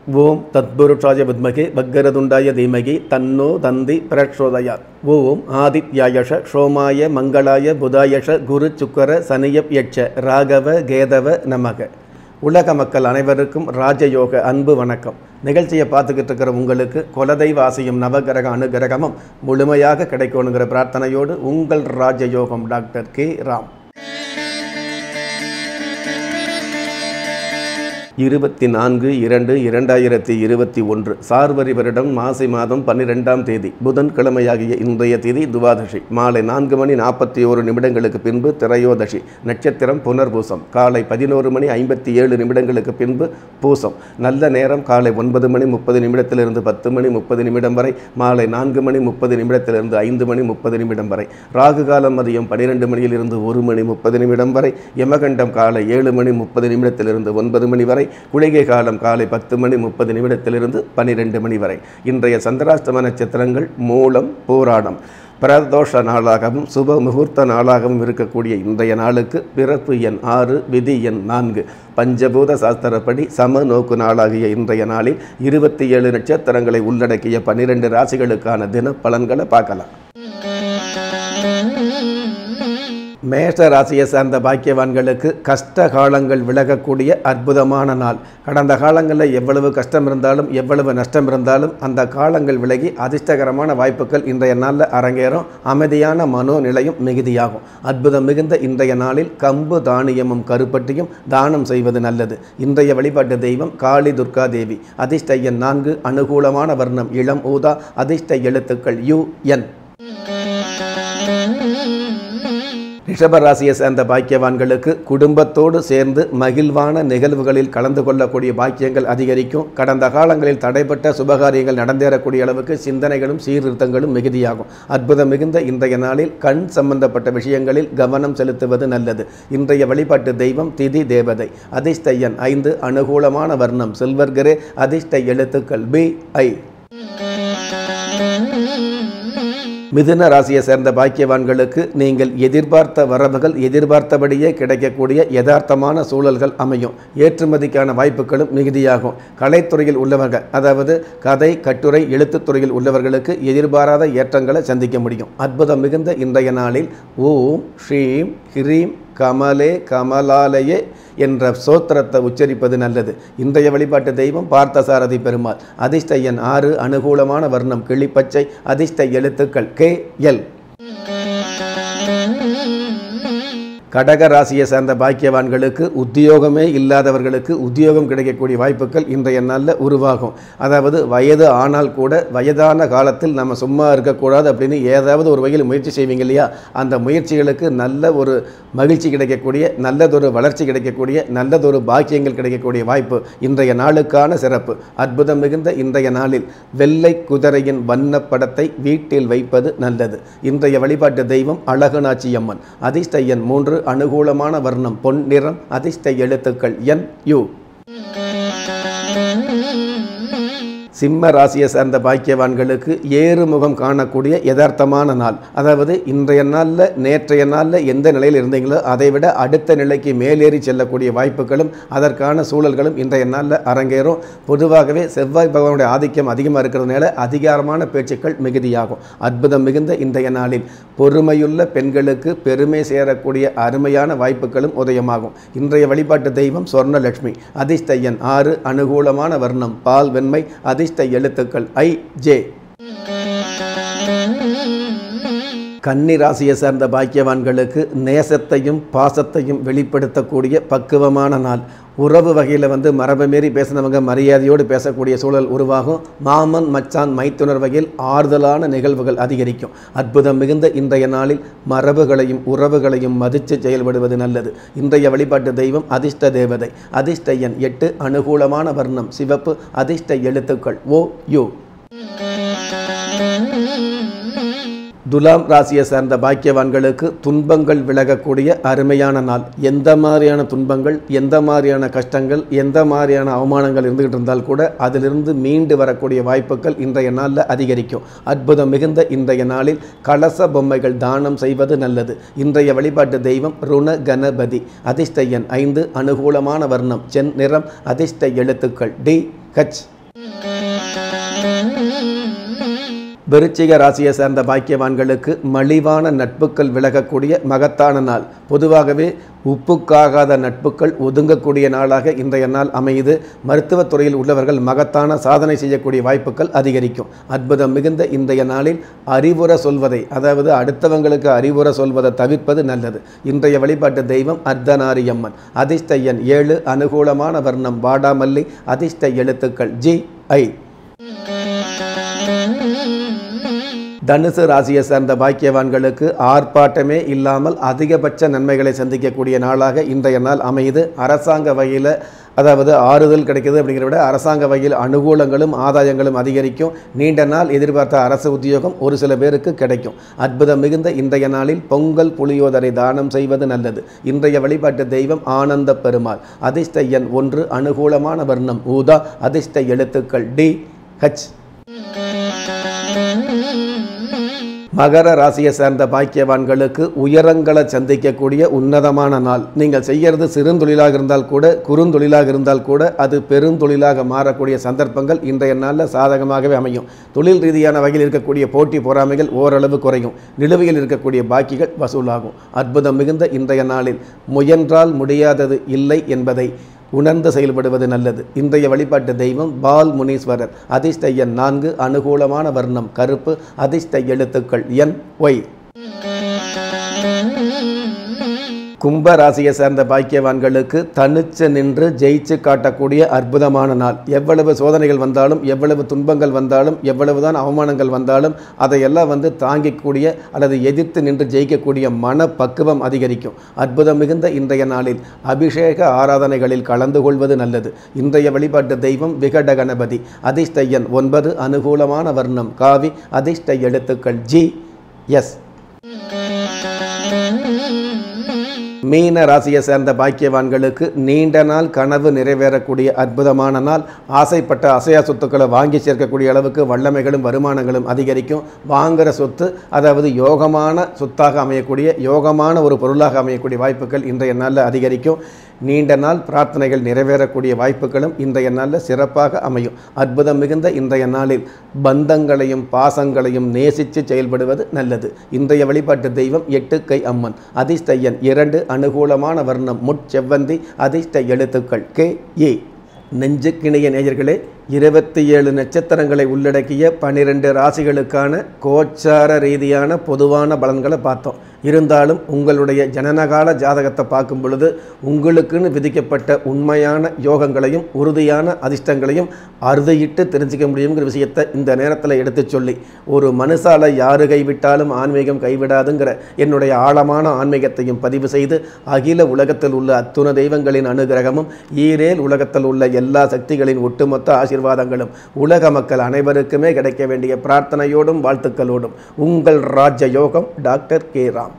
ஓம் தத்புருஷாய வித்மகே வக்கரதுண்டாய தீமகி தன்னோ தந்தி பிரச்சோதயாத். ஓம் ஆதித்யாயஷ சோமாய மங்களாய புதாயஷ குரு சுக்கர சனியப் யட்ச ராகவ கேதவ நமக. உலக மக்கள் அனைவருக்கும் ராஜயோக அன்பு வணக்கம். நிகழ்ச்சியை பார்த்துக்கிட்டு இருக்கிற உங்களுக்கு குலதெய்வ ஆசையும் நவகிரக அனுகிரகமும் முழுமையாக கிடைக்கணுங்கிற பிரார்த்தனையோடு உங்கள் ராஜயோகம் டாக்டர் கே ராம். 24/2/2021 சார்வரி வருடம் மாசி மாதம் 12ஆம் தேதி புதன்கிழமையாகிய இன்றைய தேதி துவாதசி மாலை 4:41 பின்பு திரையோதசி. நட்சத்திரம் புனர்பூசம். காலை 11:57 பின்பு பூசம். நல்ல நேரம் காலை 9:30 10:30 வரை, மாலை 4:30 5:30 வரை. ராகு காலம் மதியம் 12 மணியிலிருந்து 1:30 வரை. யமகண்டம் காலை 7:30 9 வரை. குளிகை காலம் காலை 10:30 12 வரை. இன்றைய சந்திராஷ்டம நட்சத்திரங்கள் மூலம், பூராடம். பிரதோஷ நாளாகவும் சுப முகூர்த்த நாளாகவும் இருக்கக்கூடிய இன்றைய நாளுக்கு பிறப்பு எண் 6, விதி எண் 4. பஞ்சபூத சாஸ்திரப்படி சம நோக்கு நாளாகிய இன்றைய நாளில் 27 நட்சத்திரங்களை உள்ளடக்கிய 12 ராசிகளுக்கான தின பலன்களை பார்க்கலாம். மேஷ ராசியை சார்ந்த பாக்கியவான்களுக்கு கஷ்ட காலங்கள் விலகக்கூடிய அற்புதமான நாள். கடந்த காலங்களில் எவ்வளவு கஷ்டம் இருந்தாலும் எவ்வளவு நஷ்டம் இருந்தாலும் அந்த காலங்கள் விலகி அதிர்ஷ்டகரமான வாய்ப்புகள் இன்றைய நாளில் அரங்கேறும். அமைதியான மனோநிலையும் மிகுதியாகும். அற்புதம் மிகுந்த இன்றைய நாளில் கம்பு தானியமும் கருப்பட்டியும் தானம் செய்வது நல்லது. இன்றைய வழிபாட்டு தெய்வம் காளி துர்கா தேவி. அதிர்ஷ்ட எண் 4. அனுகூலமான வர்ணம் இளம் ஊதா. அதிர்ஷ்ட எழுத்துக்கள் UN. ரிஷப ராசியை சேர்ந்த பாக்கியவான்களுக்கு குடும்பத்தோடு சேர்ந்து மகிழ்வான நிகழ்வுகளில் கலந்து கொள்ளக்கூடிய பாக்கியங்கள் அதிகரிக்கும். கடந்த காலங்களில் தடைப்பட்ட சுபகாரியங்கள் நடந்தேறக்கூடிய அளவுக்கு சிந்தனைகளும் சீர்திருத்தங்களும் மிகுதியாகும். அற்புதம் மிகுந்த இன்றைய நாளில் கண் சம்பந்தப்பட்ட விஷயங்களில் கவனம் செலுத்துவது நல்லது. இன்றைய வழிபாட்டு தெய்வம் திதி தேவதை. அதிர்ஷ்ட எண் 5. அனுகூலமான வர்ணம் சில்வர் கிரே. அதிர்ஷ்ட எழுத்துக்கள் BI. மிதுன ராசியை சேர்ந்த பாக்கியவான்களுக்கு நீங்கள் எதிர்பார்த்த வரவுகள் எதிர்பார்த்தபடியே கிடைக்கக்கூடிய யதார்த்தமான சூழல்கள் அமையும். ஏற்றுமதிக்கான வாய்ப்புகளும் மிகுதியாகும். கலைத்துறையில் உள்ளவர்கள், அதாவது கதை, கட்டுரை, எழுத்துத்துறையில் உள்ளவர்களுக்கு எதிர்பாராத ஏற்றங்களை சந்திக்க முடியும். அற்புதம் மிகுந்த இன்றைய நாளில் ஓம் ஸ்ரீம் ஹிரீம் கமலே கமலாலயே என்ற சோத்திரத்தை உச்சரிப்பது நல்லது. இன்றைய வழிபாட்டு தெய்வம் பார்த்தசாரதி பெருமாள். அதிர்ஷ்ட எண் 6. அனுகூலமான வர்ணம் கிளிப்பச்சை. அதிர்ஷ்ட எழுத்துக்கள் KL. கடக ராசியை சேர்ந்த பாக்கியவான்களுக்கு உத்தியோகமே இல்லாதவர்களுக்கு உத்தியோகம் கிடைக்கக்கூடிய வாய்ப்புகள் இன்றைய நாளில் உருவாகும். அதாவது வயது ஆனால் கூட வயதான காலத்தில் நம்ம சும்மா இருக்கக்கூடாது அப்படின்னு ஏதாவது ஒரு வகையில் முயற்சி செய்வீங்க இல்லையா, அந்த முயற்சிகளுக்கு நல்ல ஒரு மகிழ்ச்சி கிடைக்கக்கூடிய, நல்லதொரு வளர்ச்சி கிடைக்கக்கூடிய, நல்லதொரு பாக்கியங்கள் கிடைக்கக்கூடிய வாய்ப்பு இன்றைய நாளுக்கான சிறப்பு. அற்புதம் மிகுந்த இன்றைய நாளில் வெள்ளை குதிரையின் வண்ணப்படத்தை வீட்டில் வைப்பது நல்லது. இன்றைய வழிபாட்டு தெய்வம் அழகுநாச்சி அம்மன். அதிர்ஷ்ட எண் 3. அனுகூலமான வர்ணம் பொன் நிறம். அதிர்ஷ்ட எழுத்துக்கள் NU. சிம்ம ராசியை சேர்ந்த பாக்கியவான்களுக்கு ஏறுமுகம் காணக்கூடிய யதார்த்தமான நாள். அதாவது இன்றைய நாளில் நேற்றைய நாளில் எந்த நிலையில் இருந்தீங்களோ அதை விட அடுத்த நிலைக்கு மேலேறி செல்லக்கூடிய வாய்ப்புகளும் அதற்கான சூழல்களும் இன்றைய நாளில் அரங்கேறும். பொதுவாகவே செவ்வாய் பகவானுடைய ஆதிக்கம் அதிகமாக இருக்கிறதுனால அதிகாரமான பேச்சுக்கள் மிகுதியாகும். அற்புதம் மிகுந்த இன்றைய நாளில் பொறுமையுள்ள பெண்களுக்கு பெருமை சேரக்கூடிய அருமையான வாய்ப்புகளும் உதயமாகும். இன்றைய வழிபாட்டு தெய்வம் சொர்ணலட்சுமி. அதிர்ஷ்ட எண் 6. அனுகூலமான வர்ணம் பால் வெண்மை. அதிர்ஷ்ட எழுத்துக்கள் IJ. கன்னி ராசியை சேர்ந்த பாக்கியவான்களுக்கு நேசத்தையும் பாசத்தையும் வெளிப்படுத்தக்கூடிய பக்குவமான நாள். உறவு வகையில் மரபு மீறி பேசினவங்க மரியாதையோடு பேசக்கூடிய சூழல் உருவாகும். மாமன் மச்சான் மைத்துனர் வகையில் ஆறுதலான நிகழ்வுகள் அதிகரிக்கும். அற்புதம் மிகுந்த இன்றைய நாளில் மரபுகளையும் உறவுகளையும் மதித்து செயல்படுவது நல்லது. இன்றைய வழிபாட்டு தெய்வம் அதிர்ஷ்ட தேவதை. அதிர்ஷ்ட எண் 8. அனுகூலமான வர்ணம் சிவப்பு. அதிர்ஷ்ட எழுத்துக்கள் OU. துலாம் ராசியை சார்ந்த பாக்கியவான்களுக்கு துன்பங்கள் விலகக்கூடிய அருமையான நாள். எந்த மாதிரியான துன்பங்கள், எந்த மாதிரியான கஷ்டங்கள், எந்த மாதிரியான அவமானங்கள் இருந்துகிட்டு இருந்தால் கூட அதிலிருந்து மீண்டு வரக்கூடிய வாய்ப்புகள் இன்றைய நாளில் அதிகரிக்கும். அற்புதம் மிகுந்த இன்றைய நாளில் கலச பொம்மைகள் தானம் செய்வது நல்லது. இன்றைய வழிபாட்டு தெய்வம் ருண கணபதி. அதிர்ஷ்ட எண் 5. அனுகூலமான வர்ணம் சென் நிறம். அதிர்ஷ்ட எழுத்துக்கள் DH. விருச்சிக ராசியை சேர்ந்த பாக்கியவான்களுக்கு மலிவான நட்புகள் விலகக்கூடிய மகத்தான நாள். பொதுவாகவே உப்புக்காகாத நட்புகள் ஒதுங்கக்கூடிய நாளாக இன்றைய நாள் அமையுது. மருத்துவத்துறையில் உள்ளவர்கள் மகத்தான சாதனை செய்யக்கூடிய வாய்ப்புகள் அதிகரிக்கும். அற்புதம் மிகுந்த இன்றைய நாளில் அறிவுரை சொல்வதை, அதாவது அடுத்தவங்களுக்கு அறிவுரை சொல்வதை தவிர்ப்பது நல்லது. இன்றைய வழிபாட்டு தெய்வம் அர்த்தநாரியம்மன். அதிர்ஷ்ட எண் 7, அனுகூலமான வர்ணம் வாடாமல்லி, அதிர்ஷ்ட எழுத்துக்கள் GI. தனுசு ராசியை சேர்ந்த பாக்கியவான்களுக்கு ஆர்ப்பாட்டமே இல்லாமல் அதிகபட்ச நன்மைகளை சந்திக்கக்கூடிய நாளாக இன்றைய நாள் அமையுது. அரசாங்க வகையில், அதாவது ஆறுதல் கிடைக்குது அப்படிங்கிறத விட அரசாங்க வகையில் அனுகூலங்களும் ஆதாயங்களும் அதிகரிக்கும். நீண்ட நாள் எதிர்பார்த்த அரசு உத்தியோகம் ஒரு சில பேருக்கு கிடைக்கும். அற்புதம் மிகுந்த இன்றைய நாளில் பொங்கல் புளியோதரை தானம் செய்வது நல்லது. இன்றைய வழிபாட்டு தெய்வம் ஆனந்த பெருமாள். அதிர்ஷ்ட எண் 1, அனுகூலமான வர்ணம் ஊதா, அதிர்ஷ்ட எழுத்துக்கள் DH. மகர ராசியை சேர்ந்த பாக்கியவான்களுக்கு உயரங்களை சந்திக்கக்கூடிய உன்னதமான நாள். நீங்கள் செய்கிறது சிறுந்தொழிலாக இருந்தால் கூட, குறுந்தொழிலாக இருந்தால் கூட அது பெருந்தொழிலாக மாறக்கூடிய சந்தர்ப்பங்கள் இன்றைய நாளில் சாதகமாகவே அமையும். தொழில் ரீதியான வகையில் இருக்கக்கூடிய போட்டி பொறாமைகள் ஓரளவு குறையும். நிலுவையில் இருக்கக்கூடிய பாக்கிகள் வசூலாகும். அற்புதம் மிகுந்த இன்றைய நாளில் முயன்றால் முடியாதது இல்லை என்பதை உணர்ந்து செயல்படுவது நல்லது. இன்றைய வழிபாட்டு தெய்வம் பால் முனீஸ்வரர். அதிர்ஷ்ட எண் 4, அனுகூலமான வர்ணம் கருப்பு, அதிர்ஷ்ட எழுத்துக்கள் NY. கும்ப ராசியை சேர்ந்த பாக்கியவான்களுக்கு தனிச்சு நின்று ஜெயிச்சு காட்டக்கூடிய அற்புதமான நாள். எவ்வளவு சோதனைகள் வந்தாலும், எவ்வளவு துன்பங்கள் வந்தாலும், எவ்வளவுதான் அவமானங்கள் வந்தாலும் அதையெல்லாம் தாங்கிக்கூடிய அல்லது எதிர்த்து நின்று ஜெயிக்கக்கூடிய மனப்பக்குவம் அதிகரிக்கும். அற்புதம் மிகுந்த இன்றைய நாளில் அபிஷேக ஆராதனைகளில் கலந்து கொள்வது நல்லது. இன்றைய வழிபாட்டு தெய்வம் விகட கணபதி. அதிர்ஷ்ட எண் 9, அனுகூலமான வர்ணம் காவி, அதிர்ஷ்ட எழுத்துக்கள் GS. மீன ராசியை சேர்ந்த பாக்கியவான்களுக்கு நீண்ட நாள் கனவு நிறைவேறக்கூடிய அற்புதமான நாள். ஆசைப்பட்ட அசையா சொத்துக்களை வாங்கி சேர்க்கக்கூடிய அளவுக்கு வல்லமைகளும் வருமானங்களும் அதிகரிக்கும். வாங்குகிற சொத்து, அதாவது யோகமான சொத்தாக அமையக்கூடிய, யோகமான ஒரு பொருளாக அமையக்கூடிய வாய்ப்புகள் இன்றைய நாளில் அதிகரிக்கும். நீண்ட நாள் பிரார்த்தனைகள் நிறைவேறக்கூடிய வாய்ப்புகளும் இன்றைய நாளில் சிறப்பாக அமையும். அற்புதம் மிகுந்த இன்றைய நாளில் பந்தங்களையும் பாசங்களையும் நேசித்து செயல்படுவது நல்லது. இன்றைய வழிபாட்டு தெய்வம் 8 கை அம்மன். அதிர்ஷ்ட எண் 2, அனுகூலமான வர்ணம் முட்செவ்வந்தி, அதிர்ஷ்ட எழுத்துக்கள் KA. நெஞ்சுக்கிணைய நேயர்களே, 27 நட்சத்திரங்களை உள்ளடக்கிய 12 ராசிகளுக்கான கோச்சார ரீதியான பொதுவான பலன்களை பார்த்தோம். இருந்தாலும் உங்களுடைய ஜனனகால ஜாதகத்தை பார்க்கும் பொழுது உங்களுக்குன்னு விதிக்கப்பட்ட உண்மையான யோகங்களையும் உறுதியான அதிர்ஷ்டங்களையும் அறுதியிட்டு தெரிஞ்சிக்க முடியுங்கிற விஷயத்தை இந்த நேரத்தில் எடுத்து சொல்லி, ஒரு மனுஷால யாரு கைவிட்டாலும் ஆன்மீகம் கைவிடாதுங்கிற என்னுடைய ஆழமான ஆன்மீகத்தையும் பதிவு செய்து, அகில உலகத்தில் உள்ள அத்துண தெய்வங்களின் அனுகிரகமும் ஈரேல் உலகத்தில் உள்ள எல்லா சக்திகளின் ஒட்டுமொத்த ஆசீர்வாதங்களும் உலக மக்கள் அனைவருக்குமே கிடைக்க வேண்டிய பிரார்த்தனையோடும் வாழ்த்துக்களோடும் உங்கள் ராஜயோகம் டாக்டர் K.Ram.